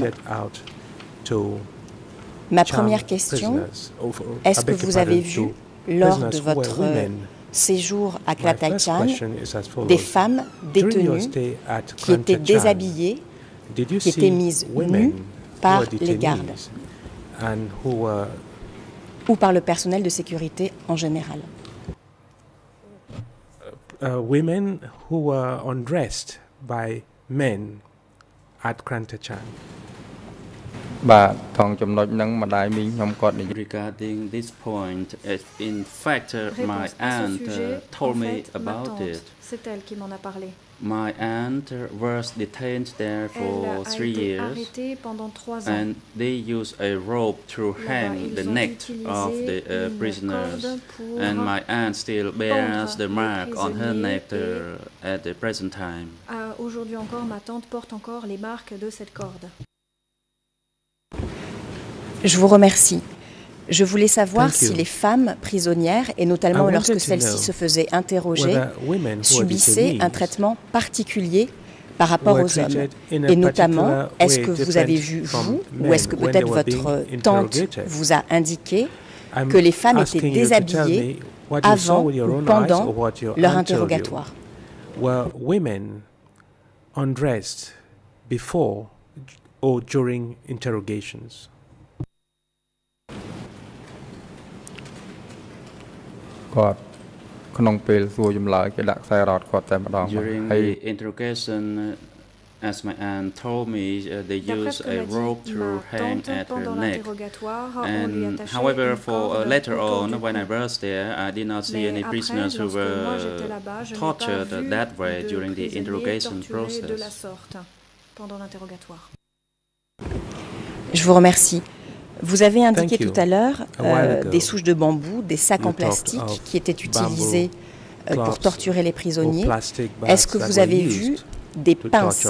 Ma première question, est-ce que vous avez vu, lors de votre séjour à Krataychan, des femmes détenues qui étaient déshabillées, qui étaient mises nues par les gardes ou par le personnel de sécurité en général? Women who were undressed by men at Krataychan. Regarding this point, in fact, my aunt told me about it. C'est elle qui m'en a parlé. My aunt was detained there for 3 years, and they used a rope to hang the neck of the prisoners, and my aunt still bears the mark on her neck at the present time. Aujourd'hui encore, ma tante porte encore les marques de cette corde. Je vous remercie. Je voulais savoir si les femmes prisonnières, et notamment lorsque celles-ci se faisaient interroger, subissaient un traitement particulier par rapport aux hommes. Et notamment, est-ce que vous avez vu, vous, ou est-ce que peut-être votre tante vous a indiqué que les femmes étaient déshabillées avant ou pendant leur interrogatoire? Were women undressed before or during interrogations? During the interrogation, as my aunt told me, they used a rope to hang at her neck. And however, for later on, when I was there, I did not see any prisoners who were tortured that way during the interrogation process. Je vous remercie. Vous avez indiqué tout à l'heure des souches de bambou, des sacs en plastique qui étaient utilisés pour torturer les prisonniers. Est-ce que vous avez vu des pinces?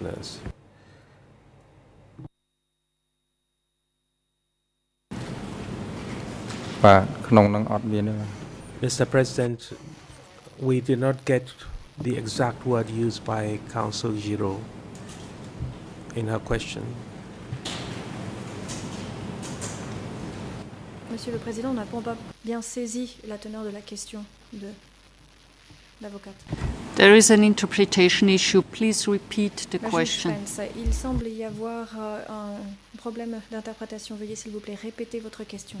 Mr. President, we did not get the exact word used by Counsel Giraud in her question. Monsieur le Président, on n'a pas bien saisi la teneur de la question de l'avocate. There is an interpretation issue. Please repeat the question. Il semble y avoir un problème d'interprétation. Veuillez s'il vous plaît répéter votre question.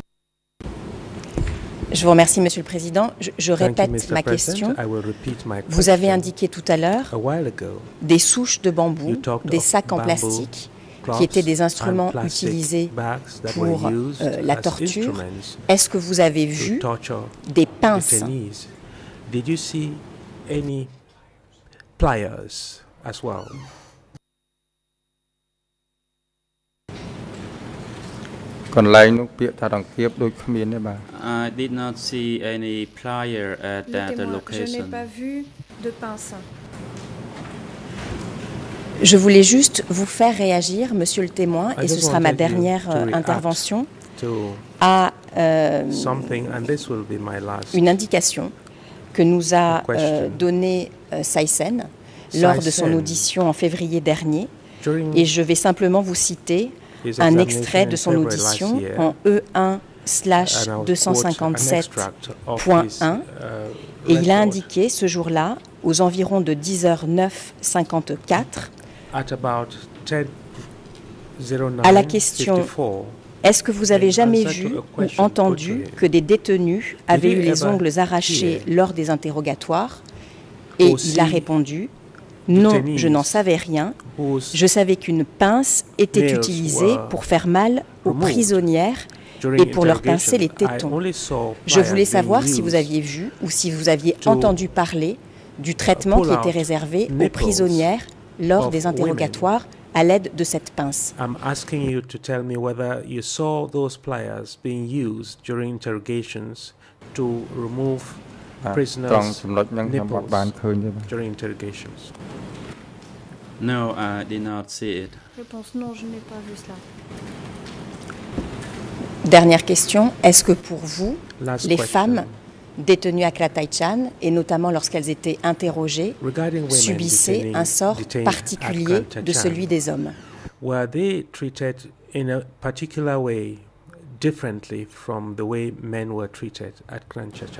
Je vous remercie, Monsieur le Président. Je répète ma question. Vous avez indiqué tout à l'heure des souches de bambou, des sacs en plastique, qui étaient des instruments utilisés pour la torture. Est-ce que vous avez vu des pinces? Did you see any pliers as well? I did not see any plier at that location. Je n'ai pas vu de pinces. Je voulais juste vous faire réagir, Monsieur le témoin, et ce sera ma dernière intervention, à une indication que nous a donnée Saysen lors de son audition en février dernier. Et je vais simplement vous citer un extrait de son audition en E1/257.1. Et il a indiqué ce jour-là, aux environs de 10h09:54, at about 10 À la question « Est-ce que vous avez jamais vu ou entendu que des détenus avaient eu les ongles arrachés lors des interrogatoires ?» Et il a répondu « Non, je n'en savais rien. Je savais qu'une pince était utilisée pour faire mal aux prisonnières et pour leur pincer les tétons. Je voulais savoir si vous aviez vu ou si vous aviez entendu parler du traitement qui était réservé aux prisonnières lors des interrogatoires à l'aide de cette pince. I'm asking you to tell me whether you saw those pliers being used during interrogations to remove prisoners' nipples during interrogations. No, I did not see it. Réponse non, je n'ai pas vu cela. Dernière question, est-ce que pour vous, les femmes détenues à Klataychan, et notamment lorsqu'elles étaient interrogées, subissaient un sort particulier de celui des hommes? Were they treated in a particular way, differently from the way men were treated at Klataychan?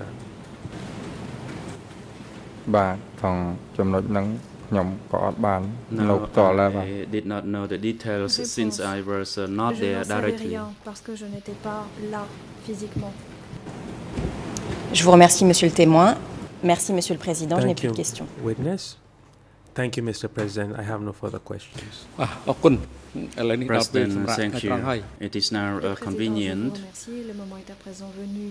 បាទផងចំណុចហ្នឹងខ្ញុំក៏អត់បាននៅផ្ទាល់ដែរបាទ I did not know the details since I was not there directly. Parce que je n'étais pas là physiquement. Je vous remercie, Monsieur le témoin. Merci, Monsieur le Président. Je n'ai plus de questions. Witness. Thank you, Mr. President. I have no further questions. President, thank you. It is now convenient. Le moment est à présent venu.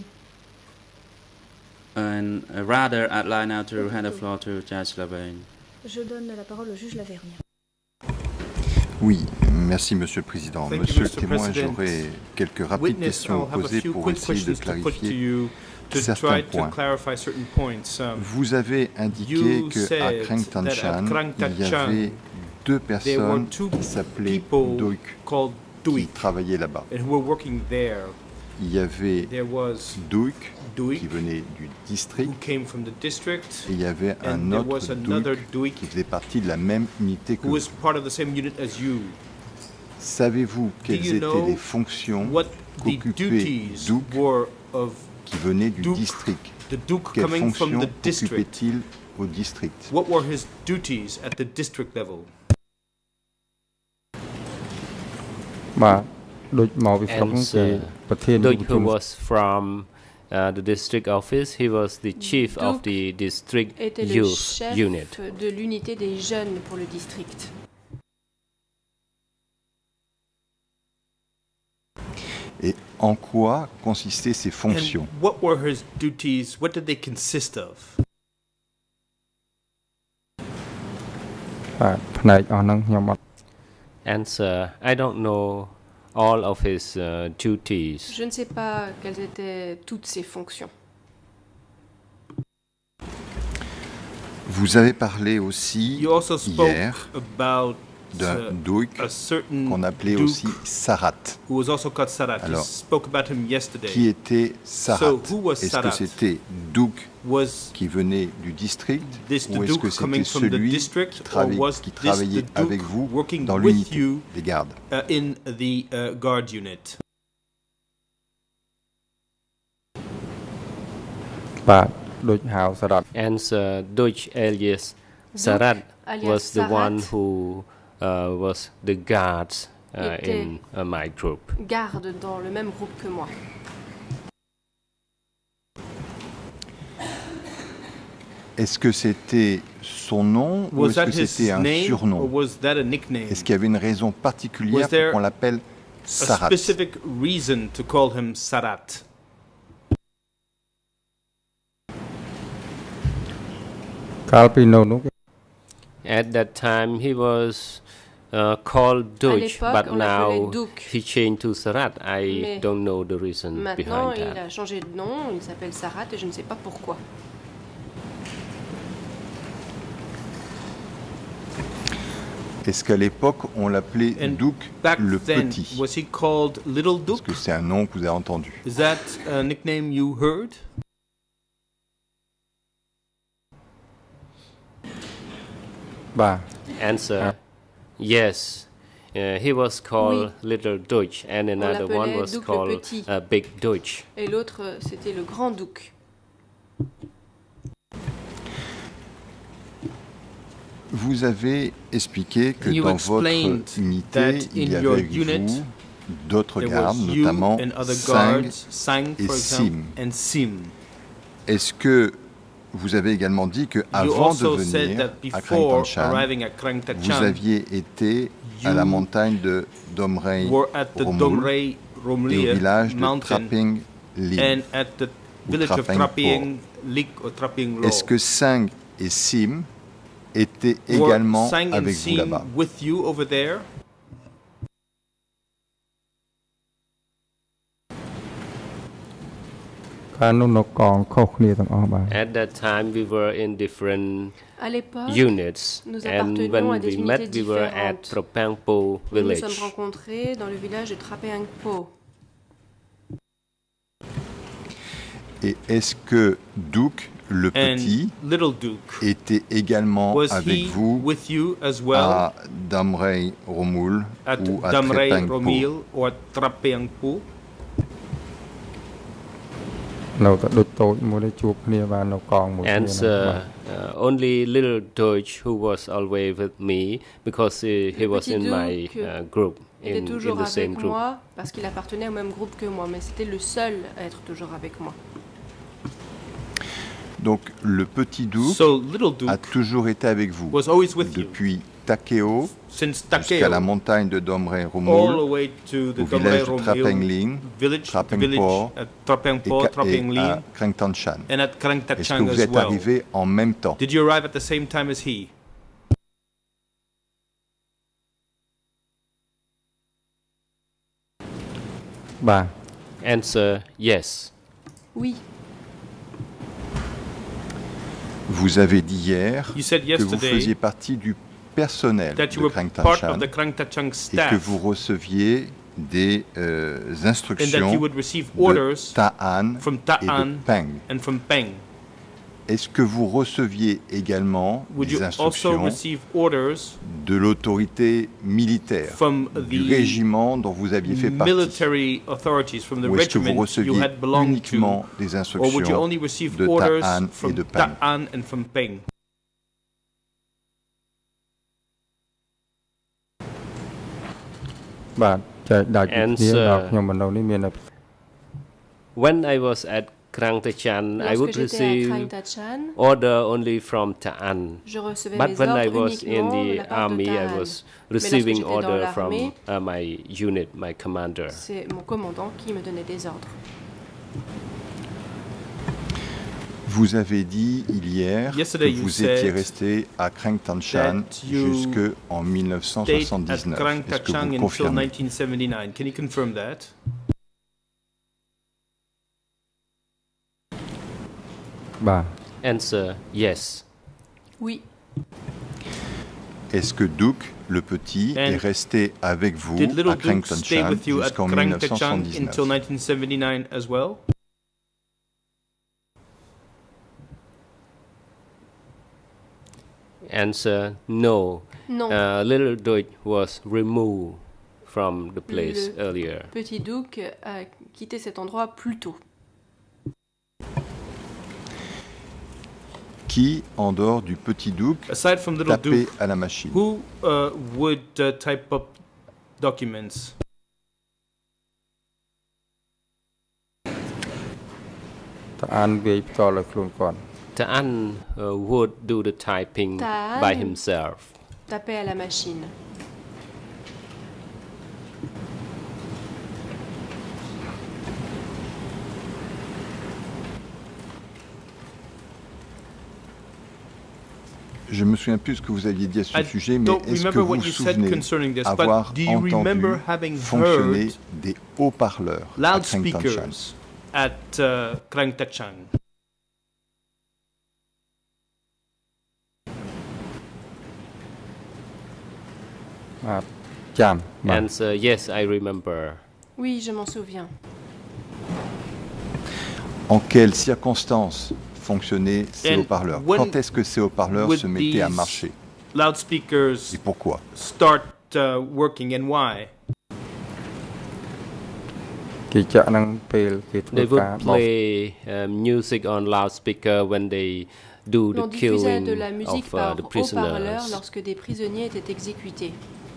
And rather, I'd like now to hand the floor to Judge Lavergne. Je donne la parole au juge Lavergne. Oui, merci Monsieur le Président. Monsieur le témoin, j'aurais quelques rapides questions à poser pour essayer de clarifier certains points. Vous avez indiqué qu'à Krangtanchan, il y avait deux personnes qui s'appelaient Duik qui travaillaient là-bas. Il y avait Duik qui venait du district et il y avait un autre Duik qui faisait partie de la même unité que vous. Savez-vous quelles étaient les fonctions qu'occupait Duik qui venait du district? Quelles fonctions occupait-il au district? What were his duties at the district level? Duik, who was from the district office, he was the chief of the district youth unit. De l'unité des jeunes pour le district. Et en quoi consistaient ces fonctions? And what were his duties? What did they consist of? Answer: I don't know all of his duties. Je ne sais pas quelles étaient toutes ses fonctions. Vous avez parlé aussi hier d'un Duik qu'on appelait aussi Sarat. Alors, qui était Sarat? Est-ce que c'était Duik qui venait du district ou est-ce que c'était celui qui travaillait avec vous dans l'unité des gardes? Answer: Duik alias Sarat was the one who was the guards in my group. Garde dans le même groupe que moi. Est-ce que c'était son nom ou est-ce que c'était un surnom? Est-ce qu'il y avait une raison particulière pour qu'on l'appelle Sarat? At that time, he was called Duik, but now he changed to Sarat. I don't know the reason behind that. Maintenant, il a changé de nom, il s'appelle Sarat et je ne sais pas pourquoi. Est-ce qu'à l'époque, on l'appelait Duik le Petit? Est-ce que c'est un nom que vous avez entendu? Is that a nickname you heard? Answer: yes. He was called Little Duik, and another one was called Big Duik. Et l'autre, c'était le Grand Duc. Vous avez expliqué que dans votre unité, il y avait avec vous d'autres gardes, notamment Sang et Sim. Est-ce que vous avez également dit qu'avant de venir à Krang Tachan, vous aviez été à la montagne de Domrey Romul et au village de Trapping Ling. Est-ce que Sang et Sim étaient également avec vous là-bas? At that time, we were in different units, and when we met, we were at Tropangpo village. Nous nous sommes rencontrés dans le village de Trapangpo. Et est-ce que Duke, le petit, était également avec vous à Damrey Romul ou à Trapangpo? Answer, only little Deutsch who was always with me because he was in my group, in the same group. Moi parce qu'il appartenait au même groupe que moi, mais c'était le seul à être toujours avec moi. Donc le petit Duke a toujours été avec vous depuis Takeo jusqu'à la montagne de Domrey Romul, au village de Trapengling, Trapengpo et à Krang Tachan. Est-ce que vous êtes arrivé en même temps? Answer, yes. Oui. Vous avez dit hier que vous faisiez partie du personnel de Krang Tachan et que vous receviez des instructions de Ta'an et de Peng. Est-ce que vous receviez également des instructions de l'autorité militaire, du régiment dont vous aviez fait partie? Ou est-ce que vous receviez uniquement des instructions de Ta'an et de Peng? When I was at Krang Tachan, I would receive order only from Ta'an. But when I was in the army, I was receiving order from my unit, my commander. C'est mon commandant qui me donnait des ordres. Vous avez dit hier que vous étiez resté à Krang Tachan jusqu'en 1979. Est-ce que vous confirmez? Can you confirm that? Answer, yes. Oui. Est-ce que Duke, le petit, est resté avec vous à Krang Tachan jusqu'en 1979 as well? Answer, no. Little Duke was removed from the place earlier. Petit Duke a quitté cet endroit plus tôt. Qui, en dehors du petit Duke, tapait à la machine? Who would type up documents? Ta'an would do the typing by himself. Tapait à la machine. Je me souviens plus ce que vous aviez dit à ce sujet, mais est-ce que vous vous souvenez avoir entendu fonctionner des haut-parleurs à Krang Tachan? Answer, yes, I remember. Oui, je m'en souviens. En quelles circonstances fonctionnaient ces haut-parleurs? Quand est-ce que ces haut-parleurs se mettaient à marcher? Et pourquoi? Start working and why? They would play music on loudspeaker when they do the l'on diffusait killing de la musique par the haut-parleur prisoners. lorsque des prisonniers étaient exécutés.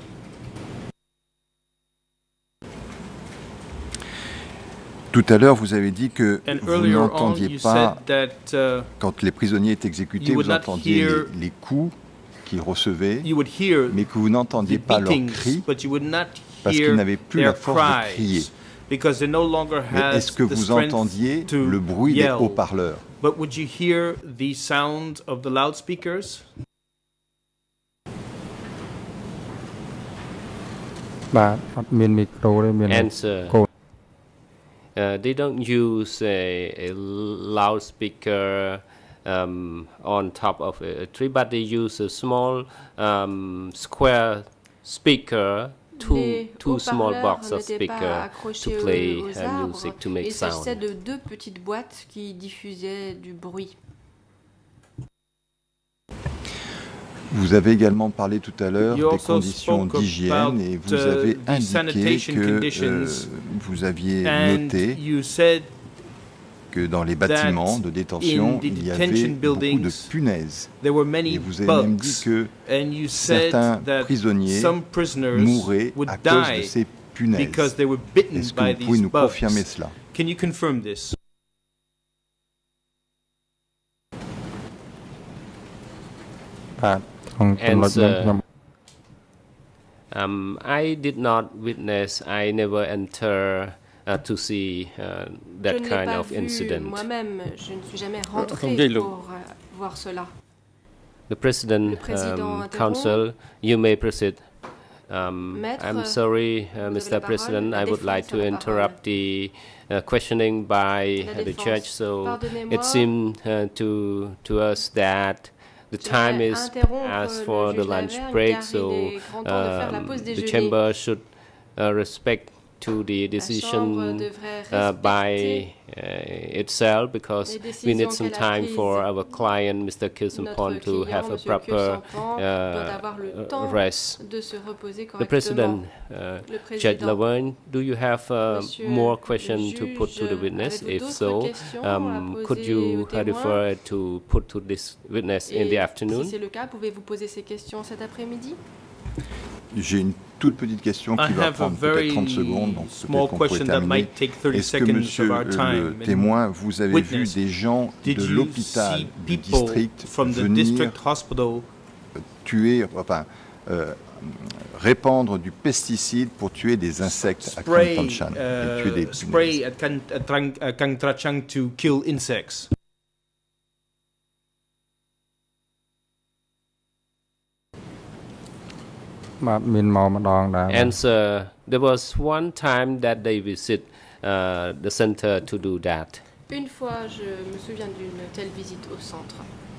Tout à l'heure, vous avez dit que vous n'entendiez pas, quand les prisonniers étaient exécutés, vous entendiez les coups qu'ils recevaient, mais que vous n'entendiez pas leurs cris, parce qu'ils n'avaient plus la force de crier. Mais est-ce que vous entendiez le bruit des haut-parleurs? They don't use a loudspeaker on top of a tree, but they use a small square speaker, two small boxes of speaker to play music, to make sound. Il s'agissait de deux petites boîtes qui diffusaient du bruit. Vous avez également parlé tout à l'heure des conditions d'hygiène et vous avez indiqué que vous aviez noté que dans les bâtiments de détention, il y avait beaucoup de punaises. Et vous avez même dit que certains prisonniers mouraient à cause de ces punaises. Est-ce que vous pouvez nous confirmer cela? I did not witness. I never enter to see that kind of incident. Moi-même, je ne suis jamais rentré pour voir cela. The President, Council, you may proceed. I'm sorry, Mr. President, I would like to interrupt the questioning by the judge. So it seemed to us that the time is past for the lunch break, so the chamber should respect to the decision by itself, because we need some time for our client, Mr. Kilsempon, to have a proper rest. The President, Judge Laverne, do you have more questions to put to the witness? If so, could you refer to put to this witness in the afternoon? Si c'est le cas, pouvez-vous poser ces questions cet après-midi? J'ai une toute petite question qui va prendre peut-être 30 secondes, donc peut-être qu'on pourrait terminer. Est-ce que, monsieur le témoin, vous avez vu des gens de l'hôpital du district venir tuer, enfin, répandre du pesticide pour tuer des insectes à Kangtrachang, tuer des spray at Kangtrachang to kill insects? Answer: there was one time that they visit the center to do that. Une fois, je me souviens d'une telle visite au centre.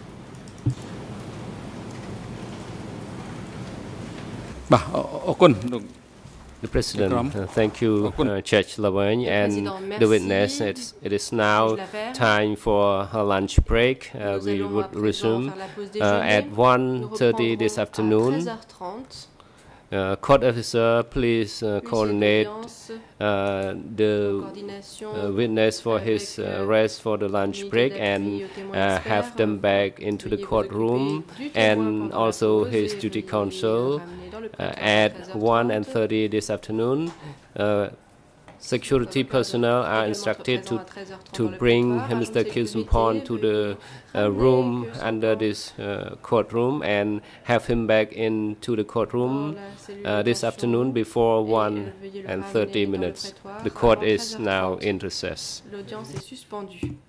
The President, thank you, Judge Laverne, and the witness. It is now time for a lunch break. We would resume at 1:30 this afternoon. Court officer, please coordinate the witness for his rest for the lunch break and have them back into the courtroom, and also his duty counsel at 1:30 this afternoon. Security personnel are instructed to bring Mr. Kilsempon to the room under this courtroom and have him back into the courtroom this afternoon before 1:30. The court is now in recess. L'audience est suspendue.